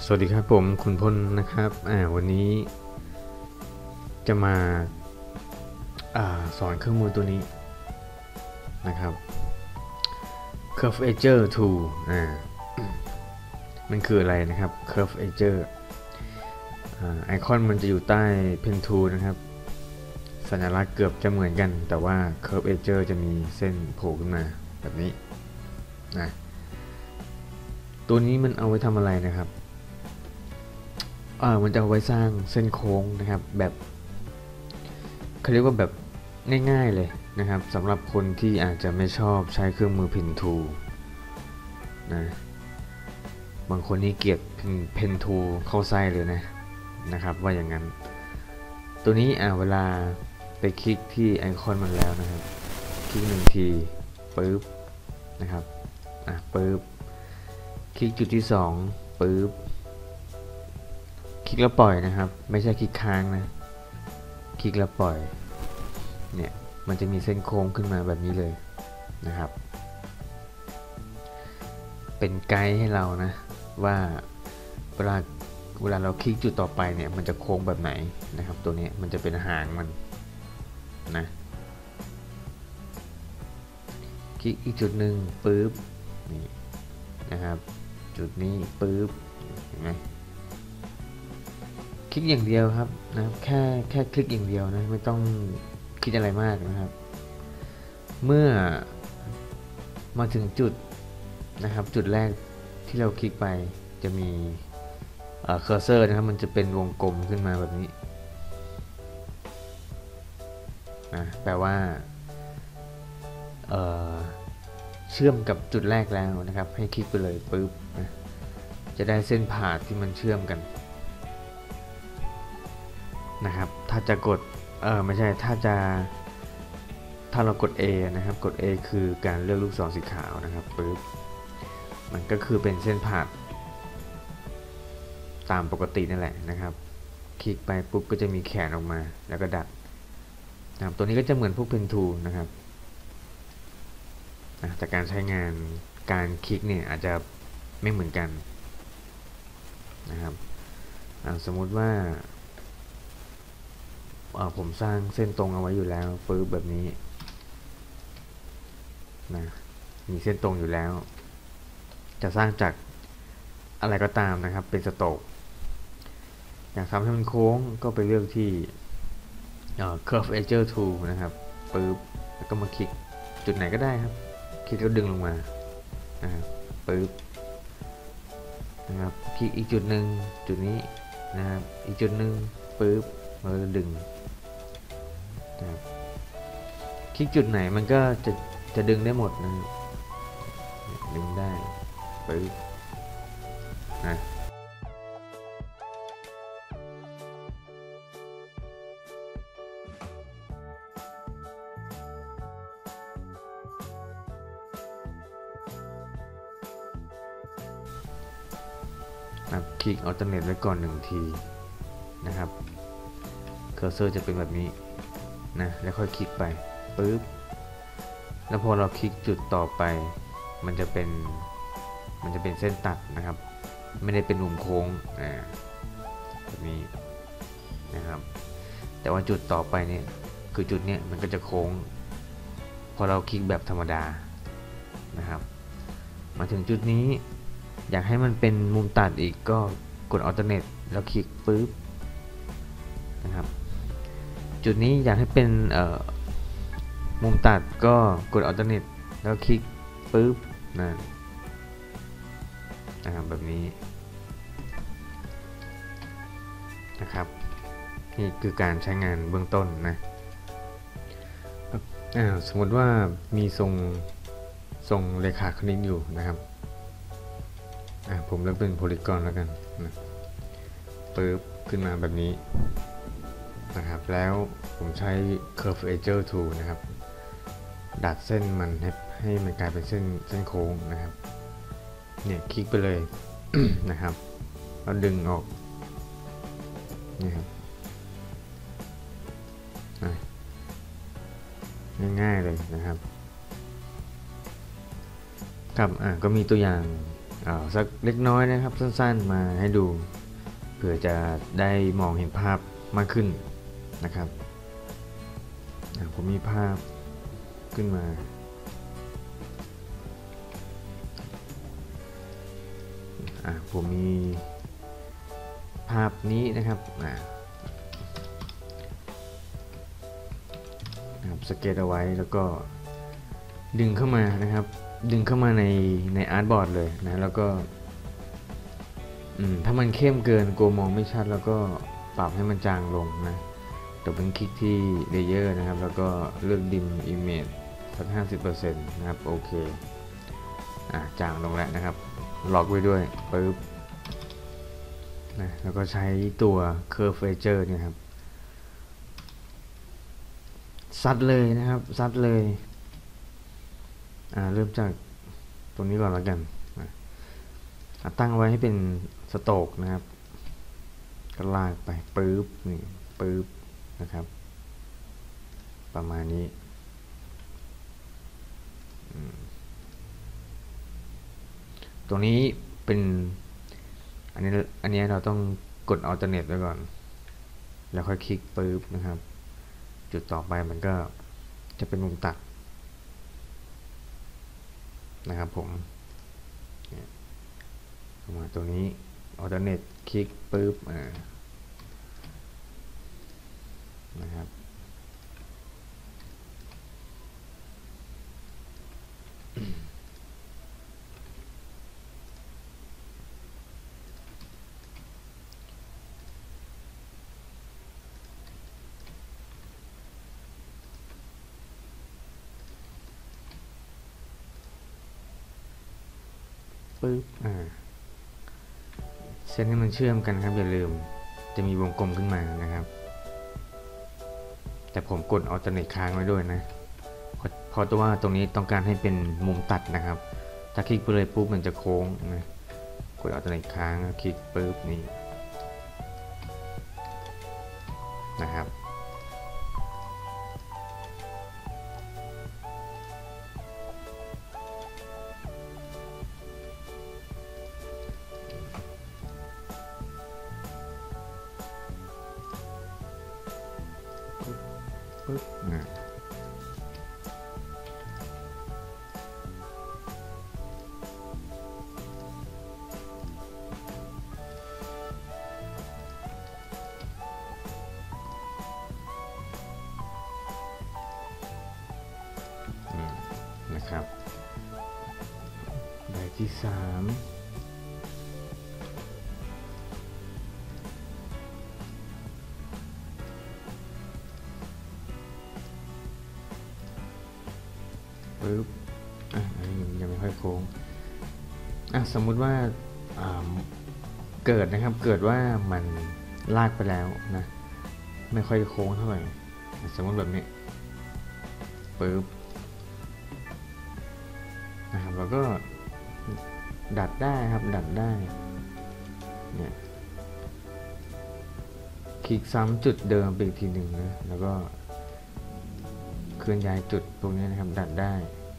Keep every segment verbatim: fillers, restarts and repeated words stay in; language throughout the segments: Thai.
สวัสดีครับผมคุณพลนะครับอ่าวันนี้จะมาอาสอนเครื่องมือตัวนี้นะครับ Curvature Tool อ่ามันคืออะไรนะครับ Curvature อ่าไอคอนมันจะอยู่ใต้ Pen Tool นะครับสัญลักษณ์เกือบจะเหมือนกันแต่ว่า Curvature จะมีเส้นโผล่ขึ้นมาแบบนี้นะตัวนี้มันเอาไว้ทำอะไรนะครับอ่ามันจะเอาไว้สร้างเส้นโค้งนะครับแบบเขาเรียกว่าแบบง่ายๆเลยนะครับสำหรับคนที่อาจจะไม่ชอบใช้เครื่องมือ Pen Tool นะบางคนนี่เกลียด Pen Tool เข้าไส้เลยนะนะครับว่าอย่างนั้นตัวนี้อ่าเวลาไปคลิกที่ไอคอนมันแล้วนะครับคลิกหนึ่งทีปึ๊บนะครับอ่ะปึ๊บคลิกจุดที่สองปึ๊บคลิกแล้วปล่อยนะครับไม่ใช่คลิกค้างนะคลิกแล้วปล่อยเนี่ยมันจะมีเส้นโค้งขึ้นมาแบบนี้เลยนะครับเป็นไกด์ให้เรานะว่าเวลาเวลาเราคลิกจุดต่อไปเนี่ยมันจะโค้งแบบไหนนะครับตัวนี้มันจะเป็นหางมันนะคลิกอีกจุดหนึ่งปึ๊บนี่นะครับจุดนี้ปึ๊บเห็นไหมคลิกอย่างเดียวครับนะแค่แค่คลิกอย่างเดียวนะไม่ต้องคิดอะไรมากนะครับเมื่อมาถึงจุดนะครับจุดแรกที่เราคลิกไปจะมีเคอร์เซอร์นะครับมันจะเป็นวงกลมขึ้นมาแบบนี้นะแปลว่าเเชื่อมกับจุดแรกแล้วนะครับให้คลิกไปเลยปึ๊บนะจะได้เส้นผ่าที่มันเชื่อมกันนะครับถ้าจะกดเออไม่ใช่ถ้าจะถ้าเรากด A นะครับกด A คือการเลือกลูกศรสีขาวนะครับปึ๊บมันก็คือเป็นเส้นผ่าตามปกตินั่นแหละนะครับคลิกไปปุ๊บก็จะมีแขนออกมาแล้วก็ดัดนะครับตัวนี้ก็จะเหมือนพวก Pen Tool นะครับแต่การใช้งานการคลิกเนี่ยอาจจะไม่เหมือนกันนะครับสมมุติว่าผมสร้างเส้นตรงเอาไว้อยู่แล้วปึ๊บแบบนี้นะมีเส้นตรงอยู่แล้วจะสร้างจากอะไรก็ตามนะครับเป็นสโตรกอยากทำให้มันโค้งก็ไปเลือกที่ Curvature Tool นะครับปึ๊บแล้วก็มาคลิกจุดไหนก็ได้ครับคลิกแล้วดึงลงมานะครับปึ๊บนะครับคลิกอีกจุดหนึ่งจุดนี้นะครับอีกจุดหนึ่งปึ๊บแล้วก็ดึงนะครับคลิกจุดไหนมันก็จะจะดึงได้หมดนะดึงได้ปึ๊บนะคลิก Alternate ไว้ก่อนหนึ่งทีนะครับเคอร์เซอร์จะเป็นแบบนี้นะแล้วค่อยคลิกไปปึ๊บแล้วพอเราคลิกจุดต่อไปมันจะเป็นมันจะเป็นเส้นตัดนะครับไม่ได้เป็นมุมโค้งอ่าแบบนี้นะครับแต่ว่าจุดต่อไปเนี่ยคือจุดเนี้ยมันก็จะโค้งพอเราคลิกแบบธรรมดานะครับมาถึงจุดนี้อยากให้มันเป็นมุมตัดอีกก็กด Alternate แล้วคลิกปึ๊บนะครับจุดนี้อยากให้เป็นมุมตัดก็กด Alternate แล้วคลิกปึ๊บนะนะครับแบบนี้นะครับนี่คือการใช้งานเบื้องต้นนะสมมติว่ามีทรงทรงเรขาคณิตอยู่นะครับผมเลือกเป็นโพลีกอนแล้วกันนะปึ๊บขึ้นมาแบบนี้นะครับแล้วผมใช้ Curvature Tool นะครับดัดเส้นมันให้ให้มันกลายเป็นเส้นเส้นโค้งนะครับเนี่ยคลิกไปเลย นะครับแล้วดึงออกนี่ครับง่ายๆเลยนะครับครับอ่ะก็มีตัวอย่างเอาสักเล็กน้อยนะครับสั้นๆมาให้ดูเผื่อจะได้มองเห็นภาพมากขึ้นนะครับผมมีภาพขึ้นมาผมมีภาพนี้นะครับนะครับสเก็ตเอาไว้แล้วก็ดึงเข้ามานะครับดึงเข้ามาในในอาร์ตบอร์ดเลยนะแล้วก็ถ้ามันเข้มเกินกลัวมองไม่ชัดแล้วก็ปรับให้มันจางลงนะแต่เป็นคลิกที่เลเยอร์นะครับแล้วก็เลือกดิมอิมเมจสัก ห้าสิบเปอร์เซ็นต์ นะครับโอเคอ่ะจางลงแล้วนะครับล็อกไว้ด้วยปึ๊บนะแล้วก็ใช้ตัว Curvature เนี่ยครับซัดเลยนะครับซัดเลยอ่าเริ่มจากตรงนี้ก่อนแล้วกันนะตั้งไว้ให้เป็นสโตรกนะครับก็ลากไปปึ๊บนี่ปึ๊บนะครับประมาณนี้ตรงนี้เป็นอันนี้อันนี้เราต้องกด Alternate ไว้ก่อนแล้วค่อยคลิกปึ๊บนะครับจุดต่อไปมันก็จะเป็นมุมตัดนะครับผมมาตัวนี้ Alternate คลิกปึ๊บอ่านะครับปึ๊บอ่าเส้นให้มันเชื่อมกันครับอย่าลืมจะมีวงกลมขึ้นมานะครับแต่ผมกด Alternate ค้างไว้ด้วยนะเพราะตัวว่าตรงนี้ต้องการให้เป็นมุมตัดนะครับถ้าคลิกไปเลยปุ๊บมันจะโค้งนะกด Alternate ค้างคลิกปุ๊บนี่นะครับปึ๊บนะนะครับแบบที่สามปึ๊บอ่ะอันนี้ยังไม่ค่อยโค้งอ่ะสมมุติว่าเกิดนะครับเกิดว่ามันลากไปแล้วนะไม่ค่อยโค้งเท่าไหร่สมมติแบบนี้ปึ๊บนะครับแล้วก็ดัดได้ครับดัดได้เนี่ยคลิกซ้ำจุดเดิมไปอีกทีหนึ่งนะแล้วก็เคลื่อนย้ายจุดตรงนี้นะครับดัดได้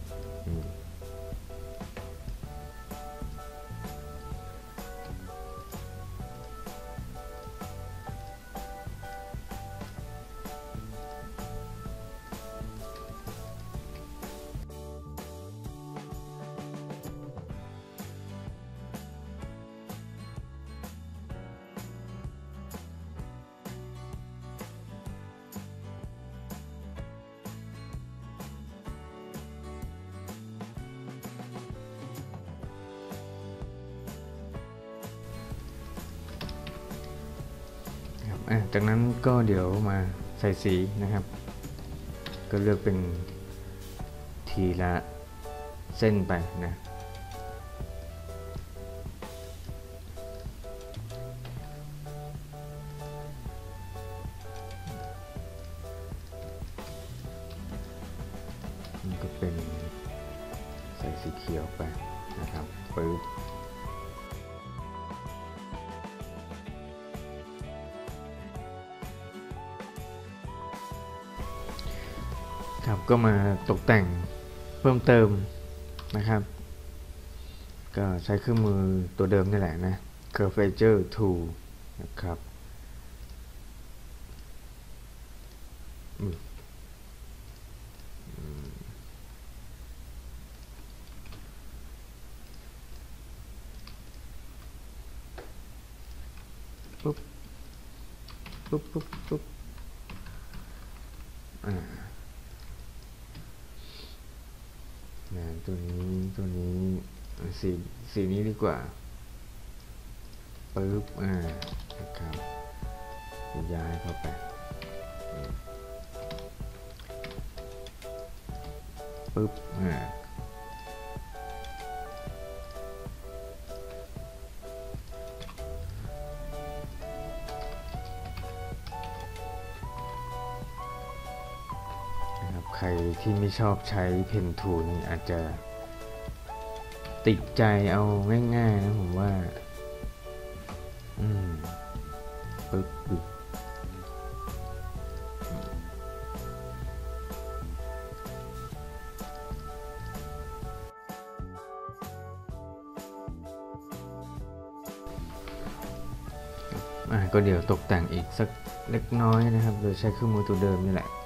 จากนั้นก็เดี๋ยวมาใส่สีนะครับก็เลือกเป็นทีละเส้นไปนะนี่ก็เป็นใส่สีเขียวไปนะครับปึ๊บครับก็มาตกแต่งเพิ่มเติมนะครับก็ใช้เครื่องมือตัวเดิมนี่แหละนะ Curvature Tool นะครับปุ๊บปุ๊บปุ๊บปุ๊บอ่านะตัวนี้ตัวนี้สีสีนี้ดีกว่าปึ๊บอ่านะครับย้ายเข้าไปปึ๊บอ่าใครที่ไม่ชอบใช้เพนทูลนี่อาจจะติดใจเอาง่ายๆนะผมว่าอืมปึ๊บปึ๊บอ่ะก็เดี๋ยวตกแต่งอีกสักเล็กน้อยนะครับโดยใช้เครื่องมือตัวเดิมนี่แหละ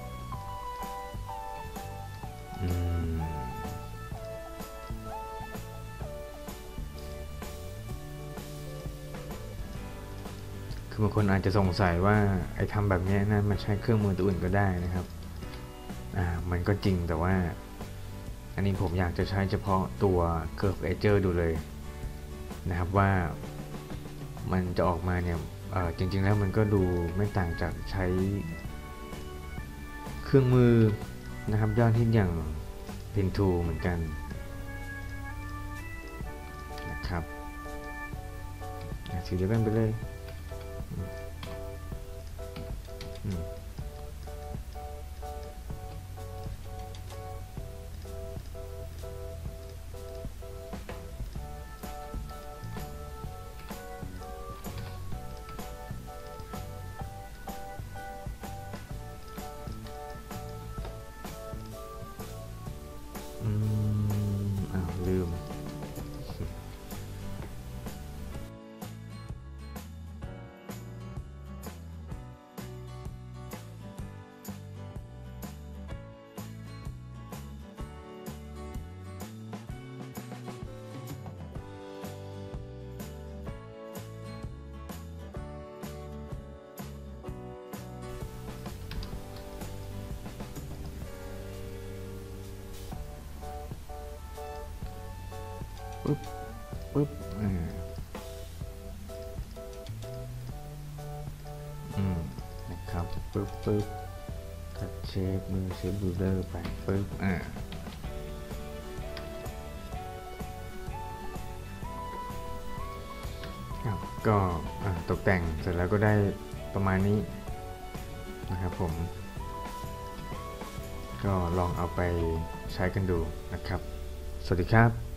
คือบางคนอาจจะสงสัยว่าไอ้ทำแบบนี้นะมันใช้เครื่องมือตัวอื่นก็ได้นะครับอ่ามันก็จริงแต่ว่าอันนี้ผมอยากจะใช้เฉพาะตัว Curvature ดูเลยนะครับว่ามันจะออกมาเนี่ยจริงๆแล้วมันก็ดูไม่ต่างจากใช้เครื่องมือนะครับยอดฮิตอย่าง Pen Tool เหมือนกันนะครับสีเดียวกันไปเลยอืมอืมอ้าวลืมปึ๊บปึ๊บอ่าอืมนะครับปึ๊บปึ๊บตัดเชฟมือเชฟบูเดอร์ไปปึ๊บอ่าครับก็ตกแต่งเสร็จแล้วก็ได้ประมาณนี้นะครับผมก็ลองเอาไปใช้กันดูนะครับสวัสดีครับ